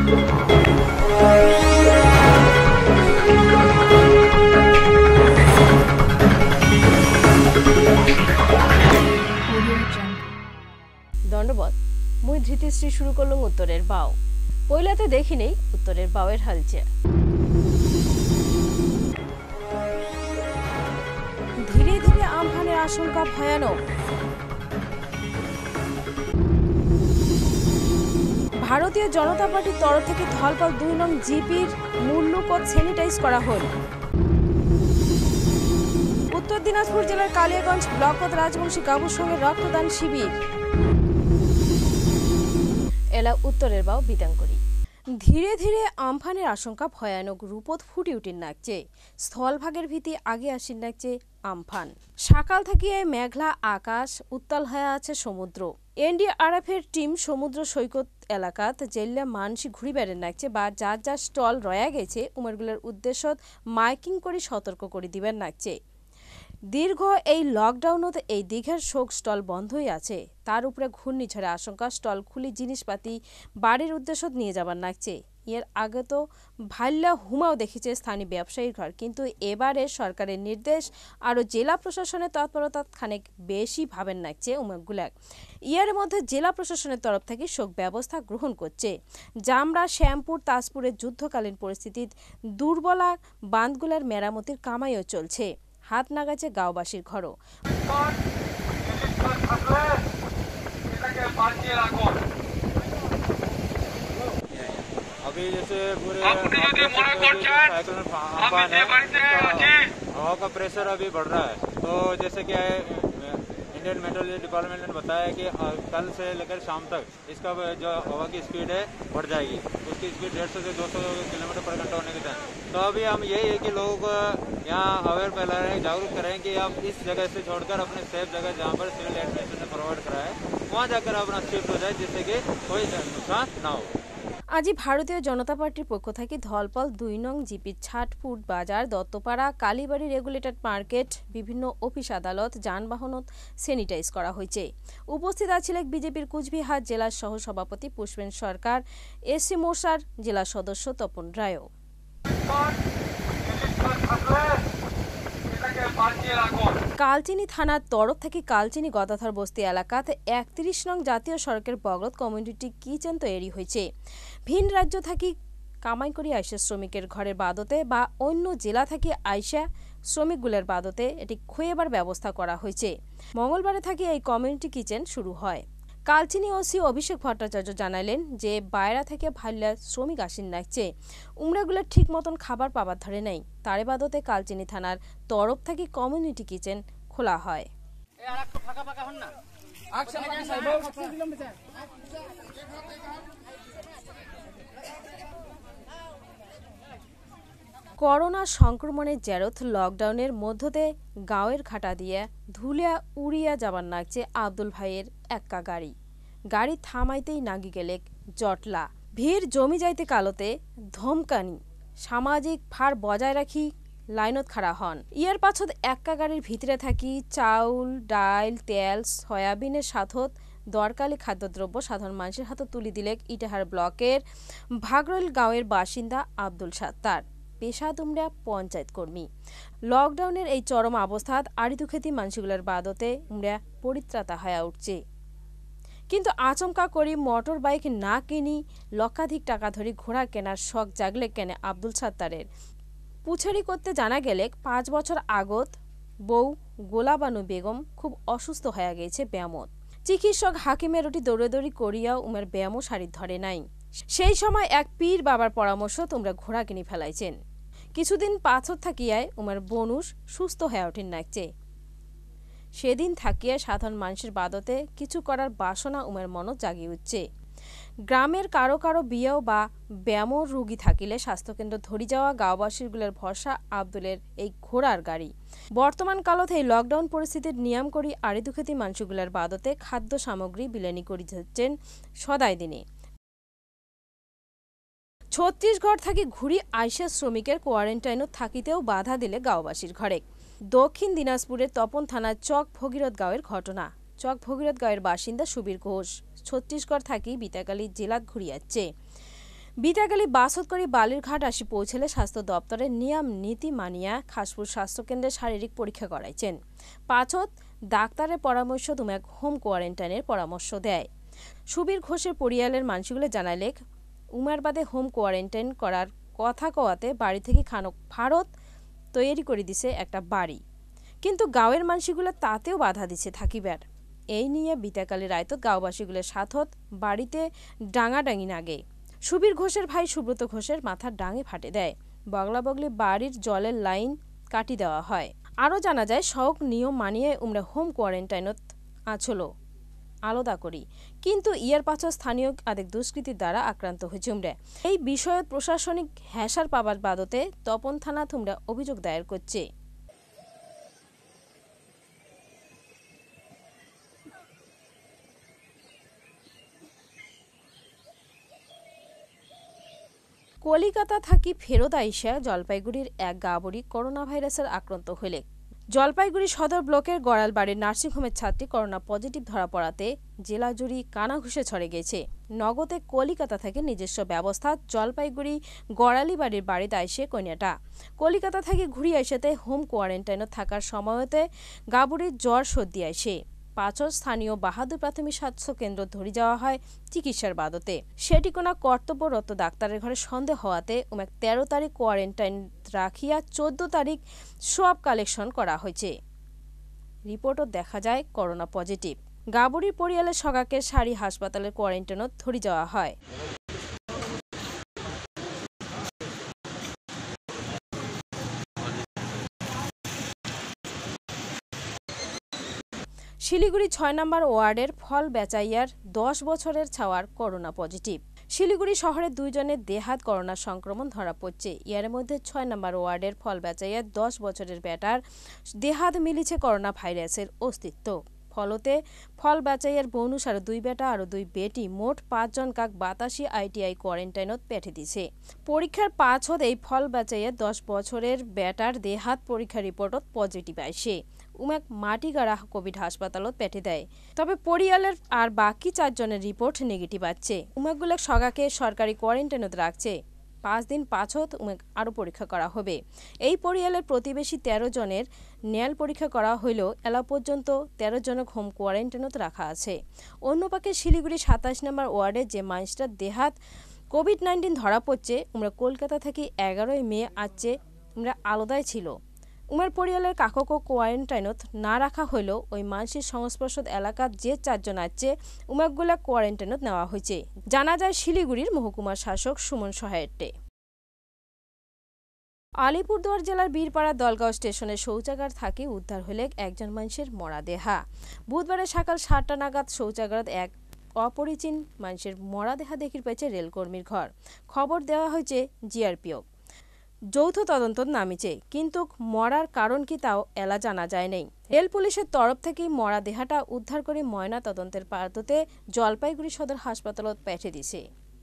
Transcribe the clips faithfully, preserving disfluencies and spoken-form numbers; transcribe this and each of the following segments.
দণ্ডবত মুই ধৃতিশ্রী শুরু করলাম উত্তরের বাও পয়লাতে দেখি নেই উত্তরের বাওয়ের হালচে ধীরে ধীরে আমফানের আশঙ্কা ভয়ানক ভারতীয় জনতা পার্টির তরফ থেকে ধলপল দুই নং জিপির মূল্যপথ স্যানিটাইজ করা হল উত্তর দিনাজপুর জেলার কালিয়াগঞ্জ ব্লকপথ রাজবংশী কাবুর সঙ্গে রক্তদান শিবির এলা উত্তরের বাও বিতাঙ্করী ধীরে ধীরে আমফানের আশঙ্কা ভয়ানক রূপত ফুটি উঠিন নাকছে স্থলভাগের ভীতি আগে আসিন নাকছে আমফান সকাল থেকে মেঘলা আকাশ উত্তাল হয়ে আছে সমুদ্র এনডিআরএফ এর টিম সমুদ্র সৈকত এলাকাত জেলা মানসি ঘুরি বেড়েন নাকছে বা যার যার স্টল রয়া গেছে উমেরগুলোর উদ্দেশ্য মাইকিং করে সতর্ক করে দিবেন নাকছে দীর্ঘ এই লকডাউনত এই দীঘার শোক স্টল বন্ধই আছে তার উপরে ঘূর্ণিঝড়ে আশঙ্কা স্টল খুলি জিনিসপাতি বাড়ির উদ্দেশ্য নিয়ে যাবার নাকছে এর আগে তো ভাল্লা হুমাও দেখেছে স্থানীয় ব্যবসায়ীর ঘর কিন্তু এবারে সরকারের নির্দেশ আরও জেলা প্রশাসনের তৎপরতা খানিক বেশি ভাবেন নাকছে উমেকগুলাক ইয়ার মধ্যে জেলা প্রশাসনের তরফ থেকে শোক ব্যবস্থা গ্রহণ করছে জামরা শ্যামপুর তাজপুরের যুদ্ধকালীন পরিস্থিতির দুর্বলা বাঁধগুলার মেরামতির কামাইও চলছে हाथ नागाचे गाँवबासीर घरों अभी जैसे पूरे हवा का प्रेशर अभी बढ़ रहा है तो जैसे क्या है इंडियन मेट्रोलॉजी डिपार्टमेंट ने बताया कि कल से लेकर शाम तक इसका जो हवा की स्पीड है बढ़ जाएगी उसकी स्पीड डेढ़ सौ से दो सौ किलोमीटर पर घंटा होने के टाइम तो अभी हम यही है कि लोगों को यहाँ अवेयर फैला रहे हैं जागरूक करें कि आप इस जगह से छोड़कर अपने सेफ जगह जहाँ पर सिविल एडमिनिस्ट्रेशन ने प्रोवाइड करा है वहाँ जाकर अपना शिफ्ट हो जाए जिससे कि कोई नुकसान ना हो আজি ভারতীয় জনতা পার্টির পক্ষ থেকে ধলপল দুই নং জিপি ছাটপুর বাজার দত্তপাড়া কালীবাড়ি রেগুলেটেড মার্কেট বিভিন্ন অফিস আদালত যানবাহনত স্যানিটাইজ করা হয়েছে উপস্থিত আছিলেন বিজেপির কুচবিহার জেলার সহ সভাপতি পুষ্পেন সরকার এসসি মোর্চার জেলা সদস্য তপন রায়ও কালচিনি থানার তরফ থেকে কালচিনি গদাধর বস্তি এলাকাতে একত্রিশ নং জাতীয় সড়কের বগলত কমিউনিটি কিচেন তৈরি হয়েছে ভিন রাজ্য থাকি কামাই করি আইসা শ্রমিকের ঘরের বাদতে বা অন্য জেলা থেকে আইসা শ্রমিকগুলোর বাদতে এটি খুঁয়েবার ব্যবস্থা করা হয়েছে মঙ্গলবারে থাকি এই কমিউনিটি কিচেন শুরু হয় কালচিনি ওসি অভিষেক ভট্টাচার্য জানালেন যে বাইরা থেকে ভাল্লা শ্রমিক আসেন নাকছে উমরাগুলো ঠিক মতন খাবার পাবার ধরে নাই তারে বাদতে কালচিনি থানার তরফ থেকে কমিউনিটি কিচেন খোলা হয় করোনা সংক্রমণের জেরত লকডাউনের মধ্যতে গাঁয়ের ঘাটা দিয়ে ধুলিয়া উড়িয়া যাবার নাকছে আব্দুল ভাইয়ের এক্কা গাড়ি গাড়ি থামাইতেই নাগি গেলে জটলা ভিড় জমি যাইতে কালতে ধমকানি সামাজিক ফার বজায় রাখি লাইনত খাড়া হন ইয়ার পাছত এক্কা গাড়ির ভিতরে থাকি চাউল ডাইল তেল সয়াবিনের সাথত দরকারি খাদ্যদ্রব্য সাধারণ মানুষের হাতে তুলি দিলে ইটাহার ব্লকের ভাগরইল গাঁয়ের বাসিন্দা আব্দুল সাত্তার পেশা দুমরা পঞ্চায়েত কর্মী লকডাউনের এই চরম অবস্থাত আড়িদুখেতি মানুষগুলোর বাদতে উমরা পরিত্রাতা হয়ে উঠছে কিন্তু আচমকা করি মোটর বাইক না কিনি লক্ষাধিক টাকা ধরে ঘোড়া কেনার শখ জাগলে কেনে আব্দুল সাত্তারের পুছারি করতে জানা গেলে পাঁচ বছর আগত বউ গোলাবানু বেগম খুব অসুস্থ হয়ে গেছে ব্যায়ামত চিকিৎসক হাকিমের ওটি দৌড়াদৌড়ি করিয়াও উমের ব্যায়ামও শাড়ি ধরে নাই সেই সময় এক পীর বাবার পরামর্শ তোমরা ঘোড়া কিনে ফেলাইছেন কিছুদিন পাথর থাকিয়ায় উমের বনুষ সুস্থ হয়ে ওঠেন নাকছে সেদিন থাকিয়া সাধারণ মানুষের বাদতে কিছু করার বাসনা উমের মনত জাগিয়ে উঠছে গ্রামের কারো কারো বিয়েও বা ব্যায়াম রোগী থাকিলে স্বাস্থ্যকেন্দ্র ধরি যাওয়া গাঁওবাসীগুলোর ভরসা আব্দুলের এই ঘোড়ার গাড়ি বর্তমান কালত এই লকডাউন পরিস্থিতির নিয়ম করি আড়িদুখেতি মানুষগুলোর বাদতে খাদ্য সামগ্রী বিলেনি করি যাচ্ছেন সদাই দিনে ছত্তিশগড় থাকি ঘুরি আইসা শ্রমিকের কোয়ারেন্টাইনও থাকিতেও বাধা দিলে গাঁওবাসীর ঘরে দক্ষিণ দিনাজপুরের তপন থানার চক ভগীরথ গাঁয়ের ঘটনা চক ভগীরথ গাঁয়ের বাসিন্দা সুবীর ঘোষ ছত্তিশগড় থাকি বিতাকালী জেলাত ঘুরিয়াচ্ছে বিটাগালি বাসত করে বালিরঘাট আসি পৌঁছলে স্বাস্থ্য দপ্তরের নিয়ম নীতি মানিয়া খাসপুর স্বাস্থ্যকেন্দ্রে শারীরিক পরীক্ষা করাইছেন। পাছত ডাক্তারের পরামর্শ তুমাক হোম কোয়ারেন্টাইনের পরামর্শ দেয়। সুবীর ঘোষের পরিয়ালের মানুষগুলো জানাইলে উমার বাদে হোম কোয়ারেন্টাইন করার কথা কওয়াতে বাড়ি থেকে খানক ভারত তৈরি করে দিছে একটা বাড়ি, কিন্তু গাঁয়ের মানুষগুলো তাতেও বাধা দিছে থাকিবার। এই নিয়ে বিতাকালী রায়তত গাঁওবাসীগুলোর সাথত বাড়িতে ডাঙাডাঙি নাগে। সুবীর ঘোষের ভাই সুব্রত ঘোষের মাথার ডাঙে ফাটে দেয়। বগলা বগলি বাড়ির জলের লাইন কাটি দেওয়া হয়। আরও জানা যায় সব নিয়ম মানিয়ে উমরা হোম কোয়ারেন্টাইনত আছলো আলাদা করি, কিন্তু ইয়ার পাছ স্থানীয় আদেক দুষ্কৃতির দ্বারা আক্রান্ত হয়েছে উমরা। এই বিষয়ে প্রশাসনিক হ্যাসার পাবার বাদতে তপন থানা তোমরা অভিযোগ দায়ের করছে। কলিকাতা থাকি ফেরত আইসা জলপাইগুড়ির এক গাবড়ি করোনা ভাইরাসের আক্রান্ত হইলে জলপাইগুড়ি সদর ব্লকের গড়ালবাড়ির নার্সিংহোমের ছাত্রী করোনা পজিটিভ ধরা পড়াতে জেলা জুড়ি কানাঘুষে ছড়ে গেছে। নগদে কলিকাতা থেকে নিজস্ব ব্যবস্থা জলপাইগুড়ি গড়ালিবাড়ির বাড়িতে আইসে কন্যাটা কলিকাতা থেকে ঘুরি আইসাতে হোম কোয়ারেন্টাইনত থাকার সময়তে গাবড়ির জ্বর সর্দি আইসে। পাঁচর স্থানীয় বাহাদুর প্রাথমিক স্বাস্থ্য কেন্দ্র ধরে যাওয়া হয় চিকিৎসার বাদতে। সেটি কোনো কর্তব্যরত ডাক্তারের ঘরে সন্দেহ হওয়াতে উমেক তেরো তারিখ কোয়ারেন্টাইন রাখিয়া চোদ্দ তারিখ সোয়াব কালেকশন করা হয়েছে। রিপোর্টও দেখা যায় করোনা পজিটিভ। গাবড়ির পরিয়ালের সগাকে সারি হাসপাতালের কোয়ারেন্টাইনত ধরে যাওয়া হয়। শিলিগুড়ি ছয় নম্বর ওয়ার্ডের ফল বেচাইয়ার দশ বছরের ছাওয়ার করোনা পজিটিভ। শিলিগুড়ি শহরের দুইজনের দেহাত করোনা সংক্রমণ ধরা পড়ছে। এর মধ্যে ছয় নম্বর ওয়ার্ডের ফল বেচাইয়ার দশ বছরের বেটার দেহাত মিলিছে করোনা ভাইরাসের অস্তিত্ব। ফলতে ফল বেচাইয়ার বনুসার দুই বেটা আর দুই বেটি মোট পাঁচজন কাক বাতাসি আইটিআই কোয়ারেন্টাইনত পেঠে দিছে। পরীক্ষার পাঁচ হত এই ফল বেচাইয়ার দশ বছরের বেটার দেহাত পরীক্ষা রিপোর্টত পজিটিভ আইসে। উমেক মাটিগাড়া কোভিড হাসপাতালত পেঠে দেয়। তবে পরিয়ালের আর বাকি চারজনের রিপোর্ট নেগেটিভ আছে। উমেকগুলো সগাকে সরকারি কোয়ারেন্টাইনত রাখছে। পাঁচ দিন পাঁচত উমেক আরও পরীক্ষা করা হবে। এই পরিয়ালের প্রতিবেশী তেরো জনের নেয়াল পরীক্ষা করা হইলেও এলা পর্যন্ত তেরো জনক হোম কোয়ারেন্টাইনত রাখা আছে। অন্য পাকে শিলিগুড়ি সাতাশ নম্বর ওয়ার্ডে যে মানুষটার দেহাত কোভিড নাইন্টিন ধরা পড়ছে উমরা কলকাতা থেকে এগারোই মে আসছে উমরা আলাদাই ছিল। উমার পরিয়ালের কাককে কোয়ারেন্টাইনত না রাখা হইলেও ওই মানসিক সংস্পর্শ এলাকার যে চারজন আছে উমাকগুলা কোয়ারেন্টাইনত নেওয়া হয়েছে। জানা যায় শিলিগুড়ির মহকুমার শাসক সুমন সহায়টে। আলিপুরদুয়ার জেলার বীরপাড়া দলগাঁও স্টেশনের শৌচাগার থাকি উদ্ধার হইলে একজন মানুষের মরা দেহা। বুধবারে সকাল সাতটা নাগাদ শৌচাগারত এক অপরিচিন মানুষের মরা দেহা দেখির পাইছে রেলকর্মীর ঘর। খবর দেওয়া হয়েছে জিআরপিও। যৌথ তদন্ত নামিছে, কিন্তু মরার কারণ কি তাও এলা জানা যায় নাই। রেল পুলিশের তরফ থেকে মরা দেহাটা উদ্ধার করে ময়না তদন্তের পারদতে জলপাইগুড়ি সদর হাসপাতালত পেঠে দিছে।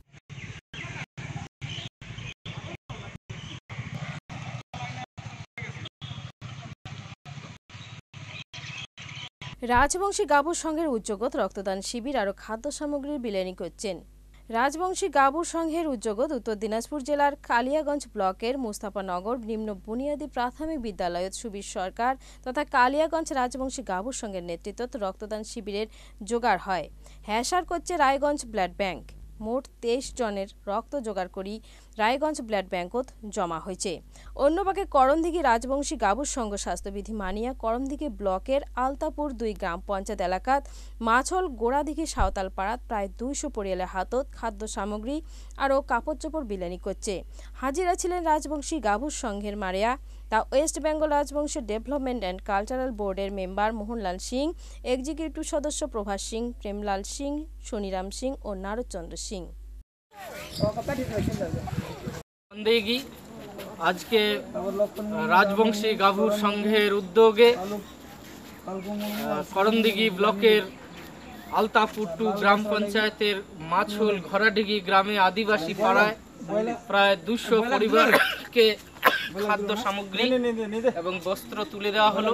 রাজবংশী গাবুর সংঘের উদ্যোগত রক্তদান শিবির আরও খাদ্য সামগ্রীর বিলেনি করছেন। রাজবংশী গাবুর সংঘের উদ্যোগত উত্তর দিনাজপুর জেলার কালিয়াগঞ্জ ব্লকের মুস্তাফানগর নিম্ন বুনিয়াদী প্রাথমিক বিদ্যালয়ত সুবীর সরকার তথা কালিয়াগঞ্জ রাজবংশী গাবুর সংঘের নেতৃত্বত রক্তদান শিবিরের জোগাড় হয়। হ্যাসার করছে রায়গঞ্জ ব্লাড ব্যাংক। মোট তেইশ জনের রক্ত জোগাড় করি রায়গঞ্জ ব্লাড ব্যাংকত জমা হয়েছে। অন্যপাকে করমদিঘি রাজবংশী গাবুর সংঘ স্বাস্থ্যবিধি মানিয়া করমদিঘি ব্লকের আলতাপুর দুই গ্রাম পঞ্চায়েত এলাকাত মাছল গোড়াদিঘি সাঁওতাল পাড়াত প্রায় দুইশো পরিয়ালের হাতত খাদ্য সামগ্রী আরও কাপড় চোপড় বিলানি করছে। হাজিরা ছিলেন রাজবংশী গাবুর সংঘের মারিয়া তা West Bengal Rajbanshi development and cultural বোর্ডের মেম্বার মোহনলাল সিং, এক্সিকিউটিভ সদস্য প্রভাস সিং, প্রেমলাল সিং, শনিরাম সিং ও নারদচন্দ্র সিং। আজকে রাজবংশী গাভুর সংঘের উদ্যোগে করমদিঘি ব্লকের আলতাপুর টু গ্রাম পঞ্চায়েতের মাছুল ঘরাডিঘি গ্রামে আদিবাসী পাড়ায় প্রায় দুশো পরিবারকে খাদ্য সামগ্রী এবং বস্ত্র তুলে দেওয়া হলো।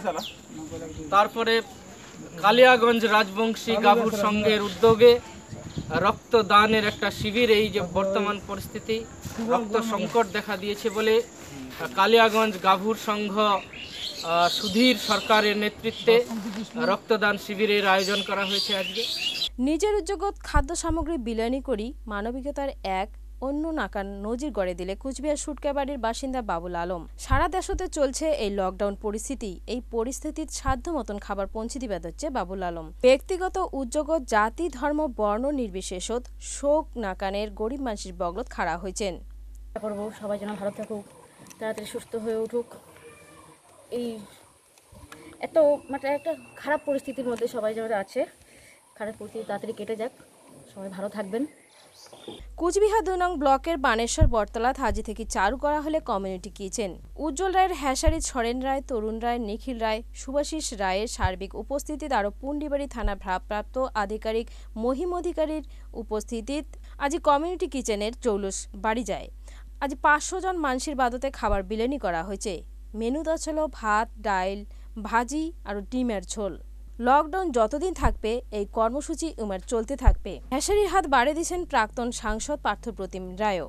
তারপরে কালিয়াগঞ্জ রাজবংশী গাভুর সংঘের উদ্যোগে রক্তদানের একটা শিবির। এই যে বর্তমান পরিস্থিতি, রক্ত সংকট দেখা দিয়েছে বলে কালিয়াগঞ্জ গাভুর সংঘ সুধীর সরকারের নেতৃত্বে রক্তদান শিবিরের আয়োজন করা হয়েছে আজকে। নিজের উদ্যোগত খাদ্য সামগ্রী বিলিয়নি করি মানবিকতার এক অন্য নাকান নজির গড়ে দিলে কুচবিহার সুটকাবাড়ির বাসিন্দা বাবুল আলম। সারা দেশতে চলছে এই লকডাউন পরিস্থিতি, এই পরিস্থিতির সাধ্য মতন খাবার পৌঁছে দিবে হচ্ছে বাবুল আলম। ব্যক্তিগত উদ্যোগত জাতি ধর্ম বর্ণ নির্বিশেষত শোক নাকানের গরিব মানুষের বগলত খাড়া হয়েছেন। করব সবাই যেন ভালো থাকুক, তাড়াতাড়ি সুস্থ হয়ে উঠুক। এই এত মানে একটা খারাপ পরিস্থিতির মধ্যে সবাই যারা আছে, খারাপ পরিস্থিতি তাড়াতাড়ি কেটে যাক, সবাই ভালো থাকবেন। কুচবিহার দুই নং ব্লকের বানেশ্বর বটতলাত হাজি থেকে চালু করা হলে কমিউনিটি কিচেন। উজ্জ্বল রায়ের হ্যাসারি, ছড়েন রায়, তরুণ রায়, নিখিল রায়, শুভাশিস রায়ের সার্বিক উপস্থিতিত আরও পুন্ডিবাড়ি থানা ভারপ্রাপ্ত আধিকারিক মহিম অধিকারীর উপস্থিতিত আজি কমিউনিটি কিচেনের চৌলস বাড়ি যায়। আজ পাঁচশো জন মানুষের বাদতে খাবার বিলেনি করা হয়েছে। মেনুত ছিল ভাত, ডাইল, ভাজি আর ডিমের ঝোল। লকডাউন যতদিন থাকবে এই কর্মসূচি উমার চলতে থাকবে। হ্যাসারির হাত বাড়ে দিয়েছেন প্রাক্তন সাংসদ পার্থপ্রতিম রায়ও।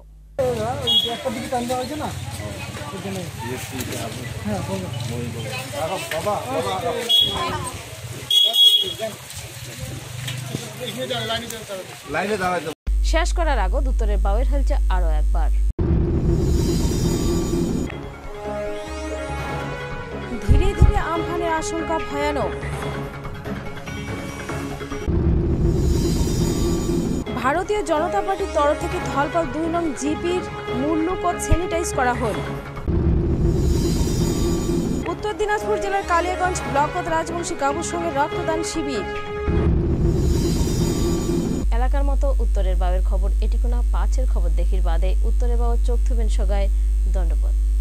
শেষ করার আগত উত্তরের বাউয়ের হেলছে আরো একবার। ধীরে ধীরে আমফানের আশঙ্কা ভয়ানক। ভারতীয় জনতা পার্টির তরফ থেকে ধলপাল দুই নং জিপির মূল্যকোট স্যানিটাইজ করা হল। উত্তর দিনাজপুর জেলার কালিয়াগঞ্জ ব্লকত রাজবংশী গাভুর সঙ্গে রক্তদান শিবির। এলাকার মতো উত্তরের বাউয়ের খবর এটি কোনা পাঁচের খবর দেখির বাদে উত্তরের বাউয়ের চোখ থুবেন সগায় দণ্ডপথ।